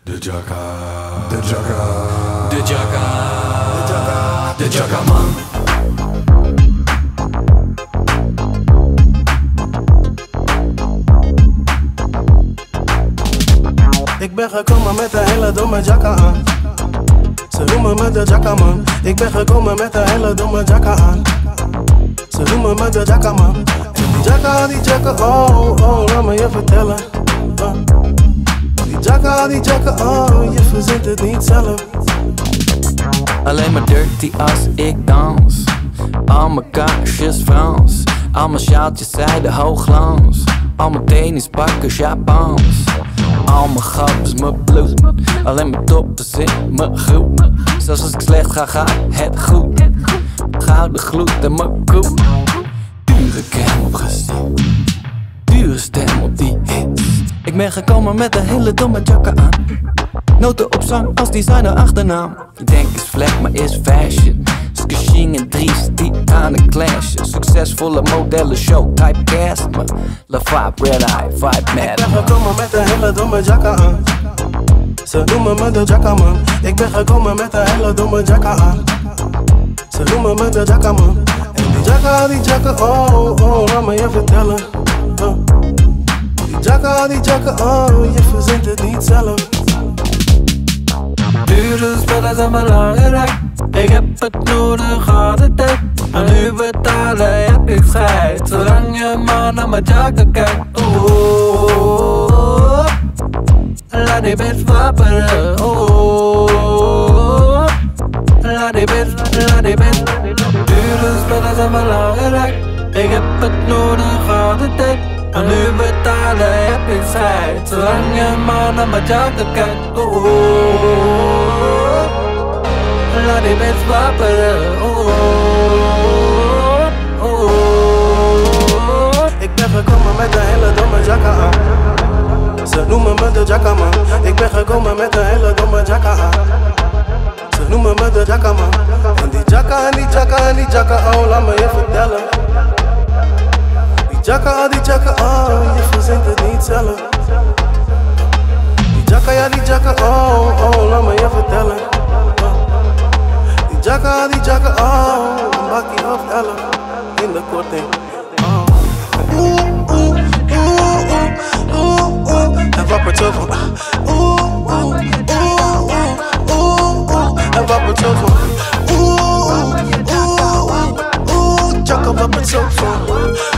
De Jakka. De Jakka. De Jakka. De Jakkaman. Ik ben gekomen met een hele domme Jakka aan. Ze noemen me de Jakkaman. Ik ben gekomen met een hele domme Jakka aan. Ze noemen me de Jakkaman. En die Jakka, oh, laat me je vertellen. Die Jakka, oh, je verzint het niet zelf. Alleen maar dirty als ik dans. Al mijn kaarsjes Frans. Al mijn sjaaltjes zijde hoogglans. Al mijn tennispakken Japans. Al mijn grappers mijn bloed. Alleen mijn toppen zit mijn groep. Zelfs als ik slecht ga, gaat het goed. Gouden gloed en mijn koep. Dure crème op gezicht. Dure stem op die hits. Ik ben gekomen met een hele domme Jakka aan. Noten op zang als designer achternaam. Je denkt is vlek, maar is fashion. Skashing en Dries, titanen clashen. Succesvolle modellen, show, typecast me. La vibe, red eye, vibe mad. Ik ben gekomen met een hele domme Jakka aan. Ze noemen me de Jakkaman. Ik ben gekomen met een hele domme Jakka aan. Ze noemen me de Jakkaman. En die Jakka, oh, laat me je vertellen. Die Jakka, oh, je verzint het niet zelf. Dure spullen zijn belangrijk. Ik heb het nodig al de tijd. En nu betalen heb ik scheid. Zolang je maar naar mijn Jakka kijkt. Oh, laat die bitch wapperen. Oh, laat die bitch. Dure spullen zijn belangrijk. Ik heb het nodig al de tijd. En nu betalen heb ik scheid. Zolang je maar naar mijn Jakka kijkt. Oh, laat die bitch wapperen. Ik ben gekomen met een hele domme Jakka aan. Ze noemen me de Jakkaman. Ik ben gekomen met een hele domme Jakka aan. Ze noemen me de Jakkaman. En die Jakka, oh, laat me je vertellen. Die Jakka, oh, je verzint het niet zelf. Die Jakka, oh, laat me je vertellen. Die Jakka, oh, een bakkie of 11 in de korting. Het wappert zo van. Het wappert zo van. Jakka wappert zo van.